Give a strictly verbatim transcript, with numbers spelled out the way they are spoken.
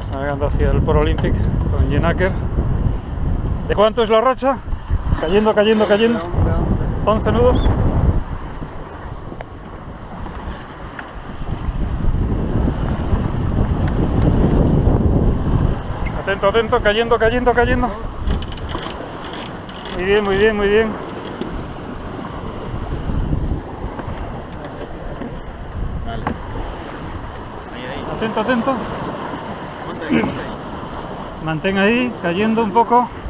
navegando hacia el Port Olympic con Jenaker. ¿De cuánto es la racha? Cayendo, cayendo, cayendo. once nudos. Atento, atento, cayendo, cayendo, cayendo. Muy bien, muy bien, muy bien. Vale. Ahí, ahí. Atento, atento. Ponte ahí, ponte ahí. Mantén ahí, cayendo un poco.